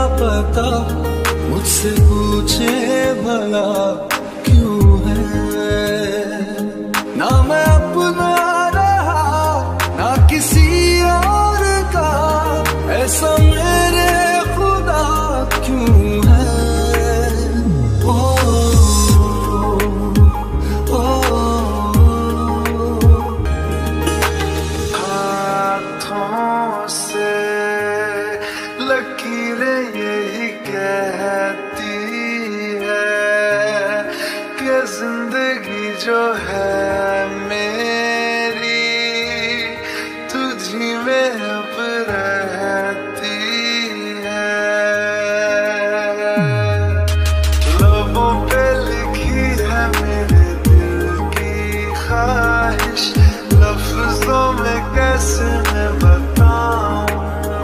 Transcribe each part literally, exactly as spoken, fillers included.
पता, मुझसे पूछे भला क्यों है। ना मैं अपना रहा ना किसी और का, ऐसा मेरे खुदा क्यों है। ओ, ओ, हाथों से लकीरें यही कहती है कि जिंदगी जो है मेरी तुझी में अब रहती है। लबों पे लिखी है मेरे दिल की ख्वाहिश, लफ्जों में कैसे मैं बताऊं,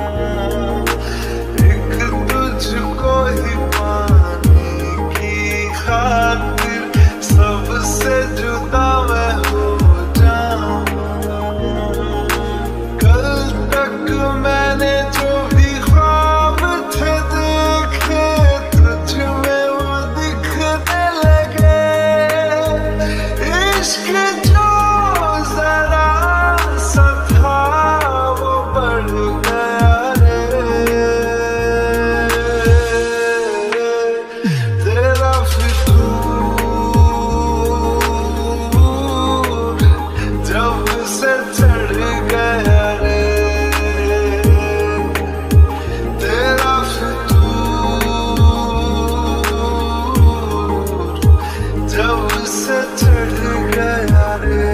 एक तुझको ही पाने की खातिर सबसे जुदा मैं हो जाऊं। कल तक मैंने जो भी ख्वाब थे देखे, तुझ में वो दिखने लगे। इश्क जो जरा सा था वो बढ़ गया रे। तेरा फितूर जब से चढ़ गया रे, तेरा फितूर जब से चढ़ गया रे।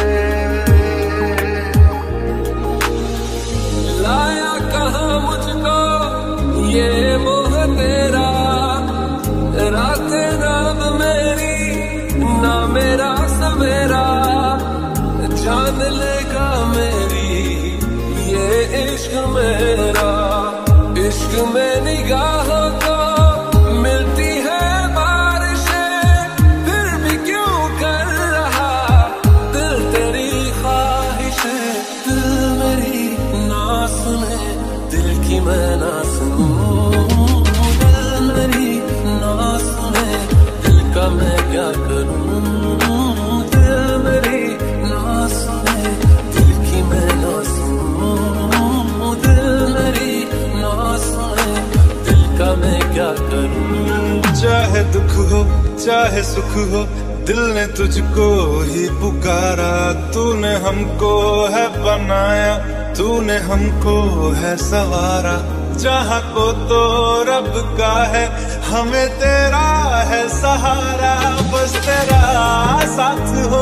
लाया कहाँ मुझको ये मोह तेरा, रात रात मेरी ना मेरा सवेरा, जान लेगा मेरी ये इश्क मेरा। इश्क में निगाहों को मिलती है बारिशें, फिर भी क्यों कर रहा दिल तेरी ख्वाहिशें। दिल मेरी ना सुने, दिल की मैं ना सुनूं, दिल मेरी ना सुने, दिल का मैं क्या करूं। दिल मेरी ना सुने, दिल की मैं ना सुनूं, दिल मेरी ना सुने, दिल का मैं क्या करूं। चाहे दुख हो चाहे सुख हो, दिल ने तुझको ही पुकारा। तूने हमको है बनाया, तूने हमको है सवारा। जहाँ को तो रब का है, हमें तेरा है सहारा। बस तेरा साथ हो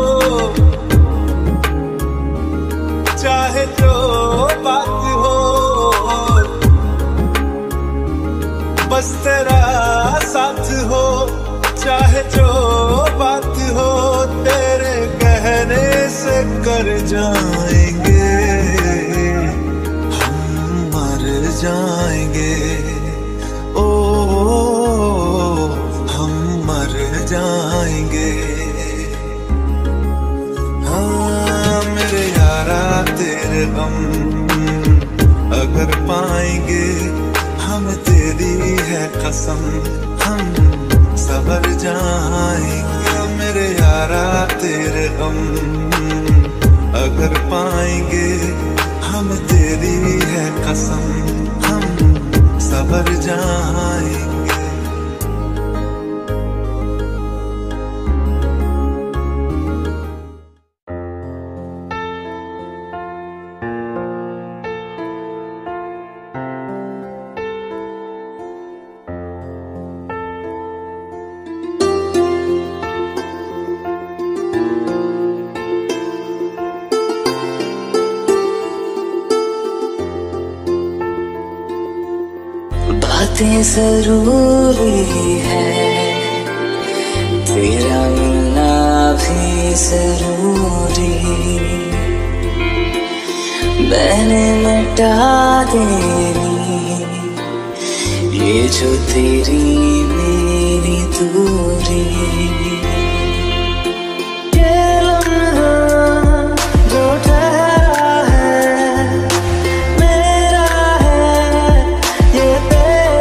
चाहे जो बात हो, बस तेरा साथ हो चाहे जो बात हो। तेरे कहने से कर जाएंगे हम, मर जाएंगे ओ, हम मर जाएंगे। हाँ मेरे यारा तेरे गम अगर पाएंगे, हम तेरी है कसम हम सबर जाएंगे। मेरे यारा तेरे गम अगर पाएंगे, हम तेरी है कसम हम सबर जाएंगे। बातें जरूरी है, तेरा मिलना भी जरूरी। मैंने मिटा देनी ये जो तेरी मेरी दूरी। मेरा है ये तेरा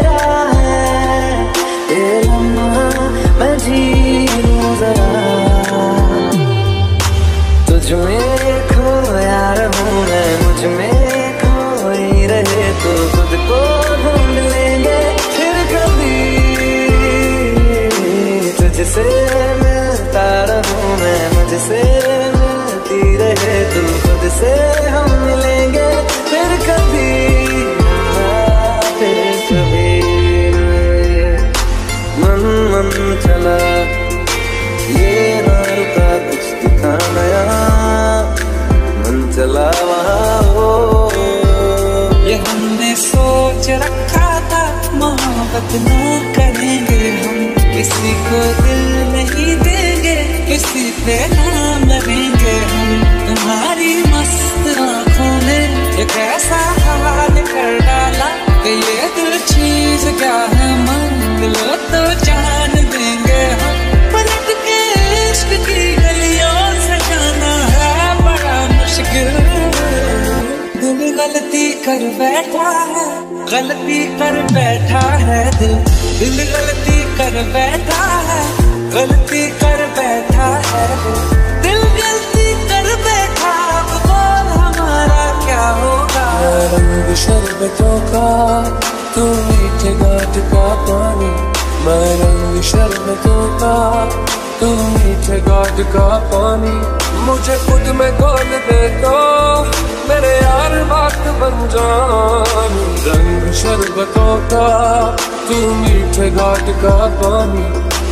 मोहब्बत ना करेंगे हम, किसी को दिल नहीं देंगे, किसी पे ना मरेंगे हम। तुम्हारी मस्त आँखों ने एक ऐसा हाल कर डाला कि ये दिल चीज क्या है मान लो तो जान देंगे हम। पलट के इश्क की गलियों से जाना है बड़ा मुश्किल। दिल गलती कर बैठा है, गलती कर बैठा है दिल, दिल गलती कर बैठा है, गलती कर बैठा है दिल, दिल गलती कर बैठा। अब बोल हमारा क्या होगा। रंग शरबतों का तू मीठे घाट का पानी, मैं रंग शरबतों का तू मीठे घाट का पानी। मुझे खुद में घोल दे तो मेरे यार बात बन जान। रंग शरबतों का तू मीठे घाट का पानी।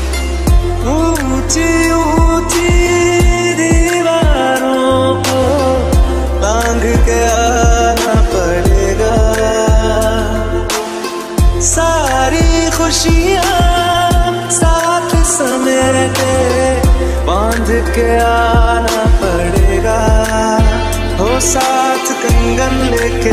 ऊंची ऊंची दीवारों को लांघ के आना पड़ेगा, सारी खुशियाँ साथ समेटे बांध के आना पड़ेगा। हो साथ कंगन लेके